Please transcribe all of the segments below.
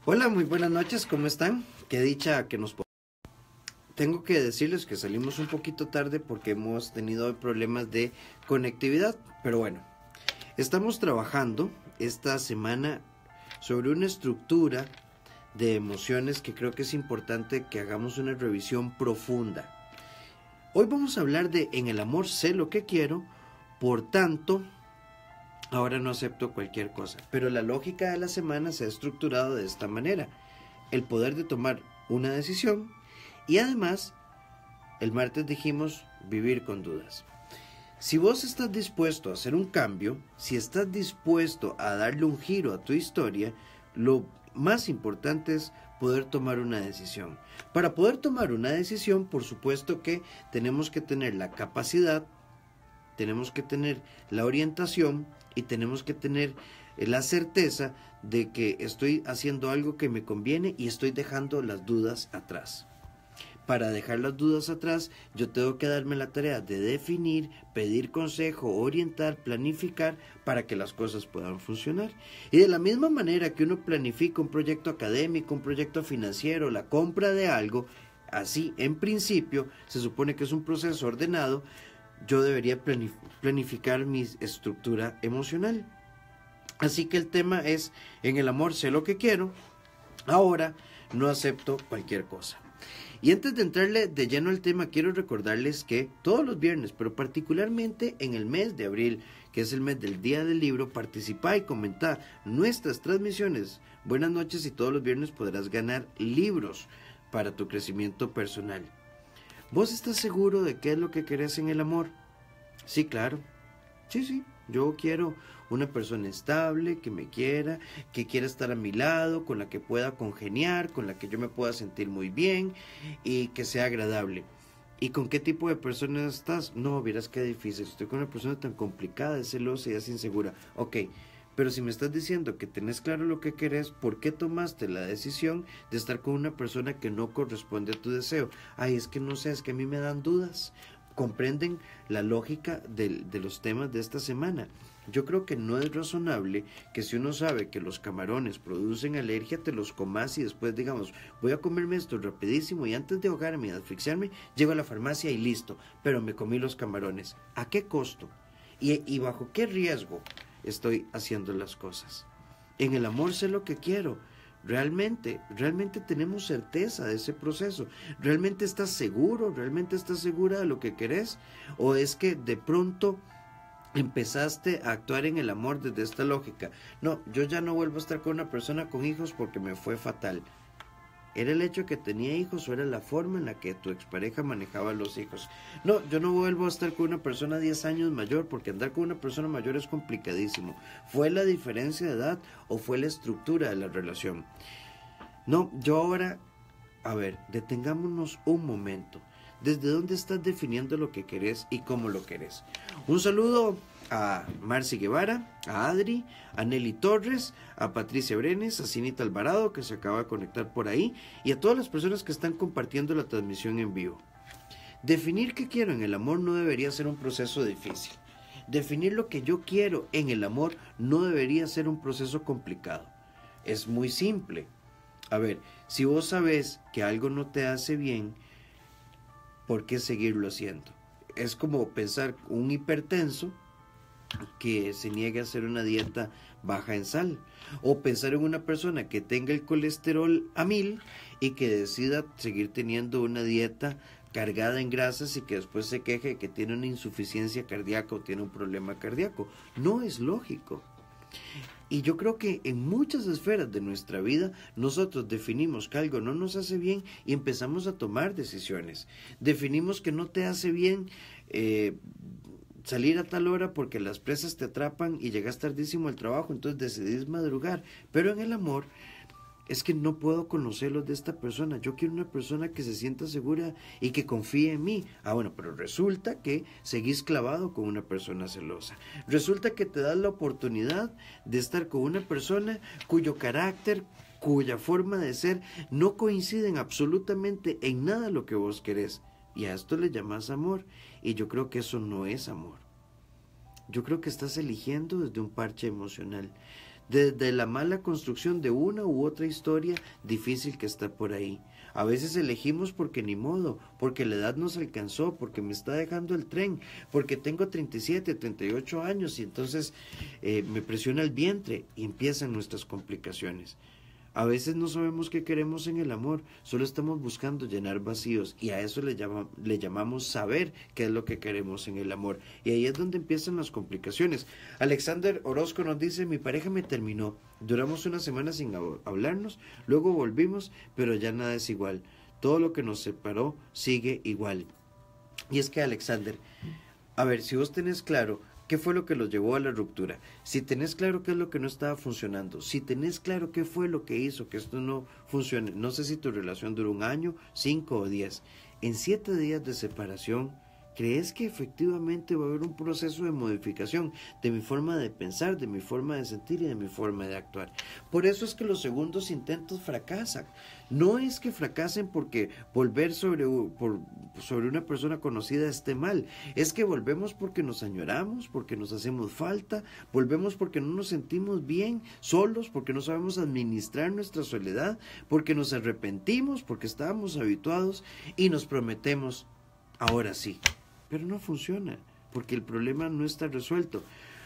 Hola, muy buenas noches, ¿cómo están? Qué dicha que nos... Tengo que decirles que salimos un poquito tarde porque hemos tenido problemas de conectividad, pero bueno, estamos trabajando esta semana sobre una estructura de emociones que creo que es importante que hagamos una revisión profunda. Hoy vamos a hablar de en el amor sé lo que quiero, por tanto, ahora no acepto cualquier cosa. Pero la lógica de la semana se ha estructurado de esta manera. El poder de tomar una decisión y además, el martes dijimos vivir con dudas. Si vos estás dispuesto a hacer un cambio, si estás dispuesto a darle un giro a tu historia, lo más importante es poder tomar una decisión. Para poder tomar una decisión, por supuesto que tenemos que tener la capacidad, tenemos que tener la orientación y tenemos que tener la certeza de que estoy haciendo algo que me conviene y estoy dejando las dudas atrás. Para dejar las dudas atrás, yo tengo que darme la tarea de definir, pedir consejo, orientar, planificar para que las cosas puedan funcionar. Y de la misma manera que uno planifica un proyecto académico, un proyecto financiero, la compra de algo, así en principio se supone que es un proceso ordenado, yo debería planificar mi estructura emocional. Así que el tema es, en el amor sé lo que quiero, ahora no acepto cualquier cosa. Y antes de entrarle de lleno al tema, quiero recordarles que todos los viernes, pero particularmente en el mes de abril, que es el mes del Día del Libro, participa y comenta nuestras transmisiones. Buenas noches y todos los viernes podrás ganar libros para tu crecimiento personal. ¿Vos estás seguro de qué es lo que querés en el amor? Sí, claro. Sí, yo quiero una persona estable, que me quiera, que quiera estar a mi lado, con la que pueda congeniar, con la que yo me pueda sentir muy bien y que sea agradable. ¿Y con qué tipo de persona estás? No, vieras qué difícil, estoy con una persona tan complicada, es celosa y es insegura. Ok, pero si me estás diciendo que tenés claro lo que querés, ¿por qué tomaste la decisión de estar con una persona que no corresponde a tu deseo? Ay, es que no sé, es que a mí me dan dudas. ¿Comprenden la lógica de los temas de esta semana? Yo creo que no es razonable que si uno sabe que los camarones producen alergia, te los comas y después digamos, voy a comerme esto rapidísimo y antes de ahogarme y asfixiarme, llego a la farmacia y listo, pero me comí los camarones. ¿A qué costo? ¿Y bajo qué riesgo estoy haciendo las cosas? En el amor sé lo que quiero. Realmente tenemos certeza de ese proceso. ¿Realmente estás seguro? ¿Realmente estás segura de lo que querés? ¿O es que de pronto empezaste a actuar en el amor desde esta lógica? No, yo ya no vuelvo a estar con una persona con hijos porque me fue fatal. ¿Era el hecho de que tenía hijos o era la forma en la que tu expareja manejaba los hijos? No, yo no vuelvo a estar con una persona 10 años mayor porque andar con una persona mayor es complicadísimo. ¿Fue la diferencia de edad o fue la estructura de la relación? No, yo ahora, a ver, detengámonos un momento. ¿Desde dónde estás definiendo lo que querés y cómo lo querés? Un saludo a Marci Guevara, a Adri, a Nelly Torres, a Patricia Brenes, a Cinita Alvarado, que se acaba de conectar por ahí, y a todas las personas que están compartiendo la transmisión en vivo. Definir qué quiero en el amor no debería ser un proceso difícil. Definir lo que yo quiero en el amor no debería ser un proceso complicado. Es muy simple. A ver, si vos sabés que algo no te hace bien, ¿por qué seguirlo haciendo? Es como pensar un hipertenso que se niegue a hacer una dieta baja en sal, o pensar en una persona que tenga el colesterol a 1000 y que decida seguir teniendo una dieta cargada en grasas y que después se queje de que tiene una insuficiencia cardíaca o tiene un problema cardíaco. No es lógico. Y yo creo que en muchas esferas de nuestra vida nosotros definimos que algo no nos hace bien y empezamos a tomar decisiones. Definimos que no te hace bien salir a tal hora porque las presas te atrapan y llegas tardísimo al trabajo, entonces decidís madrugar. Pero en el amor es que no puedo conocerlos de esta persona. Yo quiero una persona que se sienta segura y que confíe en mí. Ah, bueno, pero resulta que seguís clavado con una persona celosa. Resulta que te das la oportunidad de estar con una persona cuyo carácter, cuya forma de ser no coinciden absolutamente en nada lo que vos querés. Y a esto le llamas amor. Y yo creo que eso no es amor. Yo creo que estás eligiendo desde un parche emocional. desde la mala construcción de una u otra historia difícil que está por ahí. A veces elegimos porque ni modo, porque la edad nos alcanzó, porque me está dejando el tren, porque tengo 37, 38 años y entonces me presiona el vientre y empiezan nuestras complicaciones. A veces no sabemos qué queremos en el amor, solo estamos buscando llenar vacíos y a eso le llamamos saber qué es lo que queremos en el amor. Y ahí es donde empiezan las complicaciones. Alexander Orozco nos dice, mi pareja me terminó, duramos una semana sin hablarnos, luego volvimos, pero ya nada es igual. Todo lo que nos separó sigue igual. Y es que Alexander, a ver, si vos tenés claro ¿qué fue lo que los llevó a la ruptura? Si tenés claro qué es lo que no estaba funcionando, si tenés claro qué fue lo que hizo que esto no funcione, no sé si tu relación duró 1 año, 5 o 10, en 7 días de separación, ¿crees que efectivamente va a haber un proceso de modificación de mi forma de pensar, de mi forma de sentir y de mi forma de actuar? Por eso es que los segundos intentos fracasan. No es que fracasen porque volver sobre una persona conocida esté mal. Es que volvemos porque nos añoramos, porque nos hacemos falta, volvemos porque no nos sentimos bien, solos, porque no sabemos administrar nuestra soledad, porque nos arrepentimos, porque estábamos habituados y nos prometemos, ahora sí. Pero no funciona, porque el problema no está resuelto.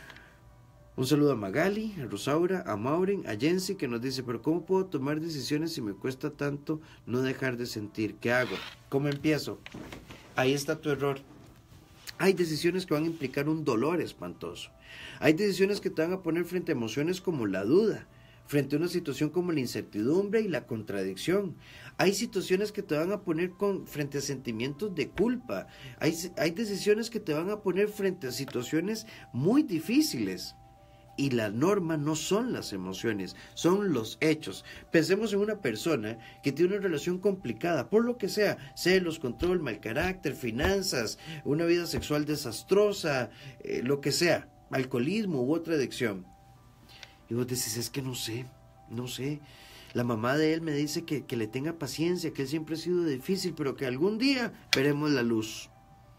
Un saludo a Magali, a Rosaura, a Maureen, a Jensi, que nos dice, pero ¿cómo puedo tomar decisiones si me cuesta tanto no dejar de sentir? ¿Qué hago? ¿Cómo empiezo? Ahí está tu error. Hay decisiones que van a implicar un dolor espantoso. Hay decisiones que te van a poner frente a emociones como la duda, frente a una situación como la incertidumbre y la contradicción. Hay situaciones que te van a poner frente a sentimientos de culpa. Hay decisiones que te van a poner frente a situaciones muy difíciles. Y la norma no son las emociones, son los hechos. Pensemos en una persona que tiene una relación complicada, por lo que sea, celos, control, mal carácter, finanzas, una vida sexual desastrosa, lo que sea, alcoholismo u otra adicción. Y vos decís, es que no sé. La mamá de él me dice que le tenga paciencia, que él siempre ha sido difícil, pero que algún día veremos la luz.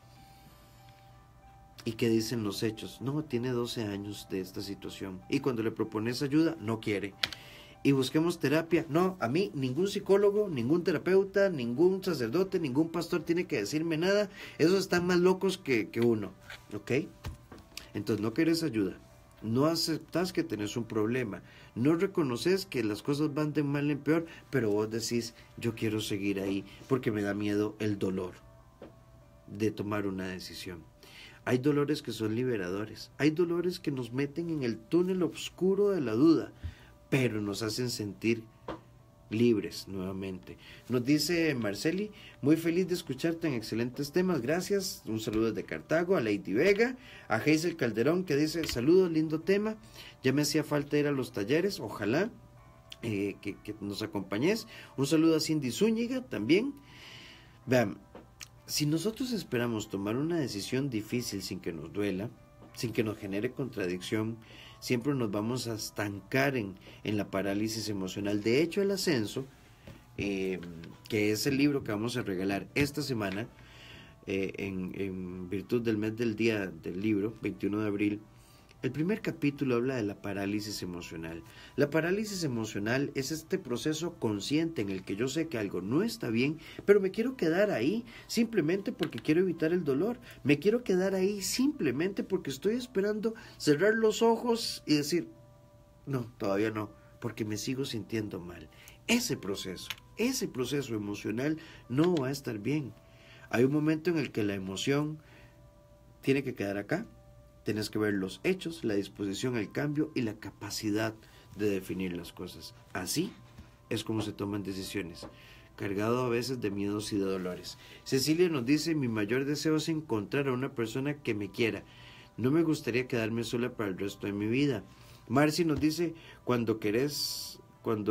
¿Y qué dicen los hechos? No, tiene 12 años de esta situación. Y cuando le propones ayuda, no quiere. Y busquemos terapia. No, a mí ningún psicólogo, ningún terapeuta, ningún sacerdote, ningún pastor tiene que decirme nada. Esos están más locos que uno. ¿Ok? Entonces no querés ayuda. No aceptas que tenés un problema, no reconoces que las cosas van de mal en peor, pero vos decís, yo quiero seguir ahí porque me da miedo el dolor de tomar una decisión. Hay dolores que son liberadores, hay dolores que nos meten en el túnel oscuro de la duda, pero nos hacen sentir libres nuevamente. Nos dice Marceli, muy feliz de escucharte en excelentes temas, gracias. Un saludo desde Cartago, a Lady Vega, a Hazel Calderón que dice, saludos, lindo tema, ya me hacía falta ir a los talleres, ojalá que nos acompañes. Un saludo a Cindy Zúñiga también. Vean, si nosotros esperamos tomar una decisión difícil sin que nos duela, sin que nos genere contradicción, siempre nos vamos a estancar en la parálisis emocional. De hecho, El Ascenso, que es el libro que vamos a regalar esta semana, en virtud del mes del día del libro, 21 de abril, el primer capítulo habla de la parálisis emocional. La parálisis emocional es este proceso consciente en el que yo sé que algo no está bien, pero me quiero quedar ahí simplemente porque quiero evitar el dolor. Me quiero quedar ahí simplemente porque estoy esperando cerrar los ojos y decir, no, todavía no, porque me sigo sintiendo mal. Ese proceso emocional no va a estar bien. Hay un momento en el que la emoción tiene que quedar acá. Tienes que ver los hechos, la disposición al cambio y la capacidad de definir las cosas. Así es como se toman decisiones, cargado a veces de miedos y de dolores. Cecilia nos dice, mi mayor deseo es encontrar a una persona que me quiera. No me gustaría quedarme sola para el resto de mi vida. Marcy nos dice, cuando querés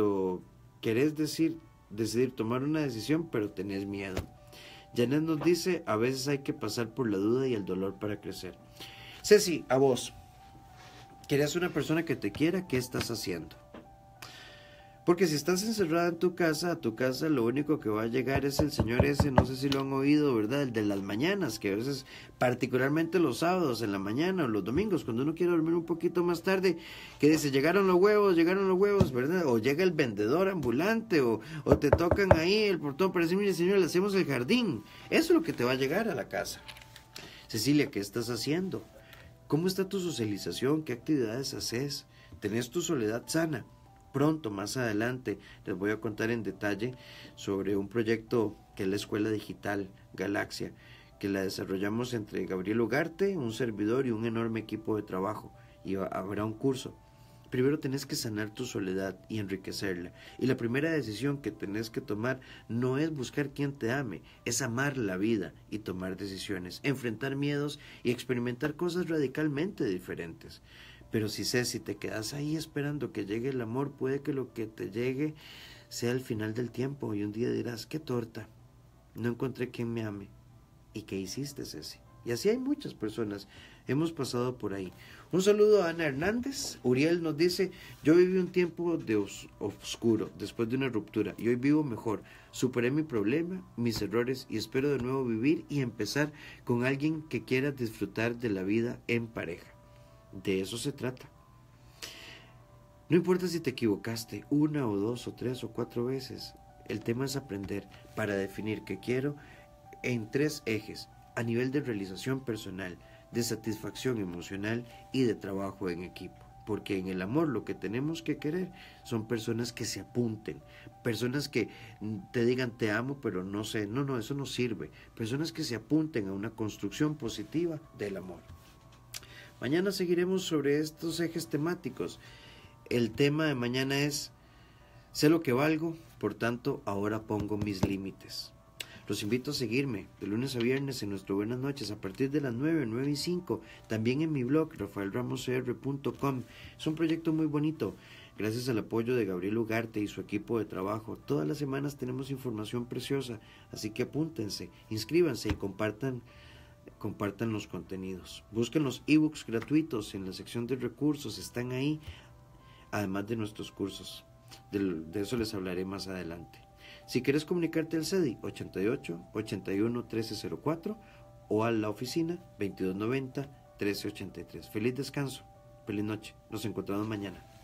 decidir tomar una decisión, pero tenés miedo. Janet nos dice, a veces hay que pasar por la duda y el dolor para crecer. Ceci, a vos, ¿querés una persona que te quiera? ¿Qué estás haciendo? Porque si estás encerrada en tu casa, a tu casa lo único que va a llegar es el señor ese, no sé si lo han oído, ¿verdad? El de las mañanas, que a veces, particularmente los sábados en la mañana o los domingos, cuando uno quiere dormir un poquito más tarde, que dice, llegaron los huevos, ¿verdad? O llega el vendedor ambulante, o te tocan ahí el portón para decir, mire señor, le hacemos el jardín. Eso es lo que te va a llegar a la casa. Cecilia, ¿qué estás haciendo? ¿Cómo está tu socialización? ¿Qué actividades haces? ¿Tenés tu soledad sana? Pronto, más adelante, les voy a contar en detalle sobre un proyecto que es la Escuela Digital Galaxia, que la desarrollamos entre Gabriel Ugarte, un servidor y un enorme equipo de trabajo, y habrá un curso. Primero tenés que sanar tu soledad y enriquecerla, y la primera decisión que tenés que tomar no es buscar quien te ame, es amar la vida y tomar decisiones, enfrentar miedos y experimentar cosas radicalmente diferentes. Pero si te quedas ahí esperando que llegue el amor, puede que lo que te llegue sea el final del tiempo y un día dirás, qué torta, no encontré quien me ame. ¿Y qué hiciste, Ceci? Y así hay muchas personas, hemos pasado por ahí. Un saludo a Ana Hernández. Uriel nos dice, yo viví un tiempo de oscuro después de una ruptura y hoy vivo mejor. Superé mi problema, mis errores y espero de nuevo vivir y empezar con alguien que quiera disfrutar de la vida en pareja. De eso se trata. No importa si te equivocaste 1 o 2 o 3 o 4 veces. El tema es aprender para definir qué quiero en 3 ejes. A nivel de realización personal, de satisfacción emocional y de trabajo en equipo. Porque en el amor lo que tenemos que querer son personas que se apunten, personas que te digan te amo, pero no sé, no, eso no sirve. Personas que se apunten a una construcción positiva del amor. Mañana seguiremos sobre estos ejes temáticos. El tema de mañana es, sé lo que valgo, por tanto, ahora pongo mis límites. Los invito a seguirme de lunes a viernes en nuestro Buenas Noches a partir de las 9:05. También en mi blog, rafaelramoscr.com. Es un proyecto muy bonito. Gracias al apoyo de Gabriel Ugarte y su equipo de trabajo. Todas las semanas tenemos información preciosa. Así que apúntense, inscríbanse y compartan los contenidos. Busquen los ebooks gratuitos en la sección de recursos, están ahí, además de nuestros cursos. De eso les hablaré más adelante. Si quieres comunicarte al CEDI 88 81 1304 o a la oficina 2290 1383. Feliz descanso, feliz noche, nos encontramos mañana.